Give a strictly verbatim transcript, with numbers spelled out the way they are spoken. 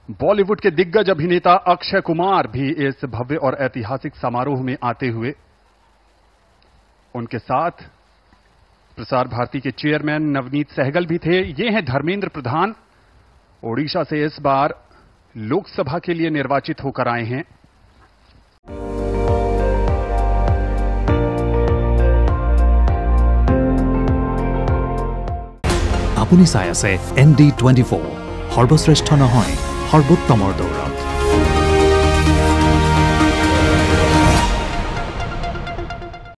बॉलीवुड के दिग्गज अभिनेता अक्षय कुमार भी इस भव्य और ऐतिहासिक समारोह में आते हुए, उनके साथ प्रसार भारती के चेयरमैन नवनीत सहगल भी थे। ये हैं धर्मेंद्र प्रधान, ओडिशा से इस बार लोकसभा के लिए निर्वाचित होकर आए हैं। আপুনি চাই আছে এন ডি টুৱেণ্টি ফ'ৰ, সৰ্বশ্ৰেষ্ঠ নহয় সৰ্বোত্তমৰ দৌৰ।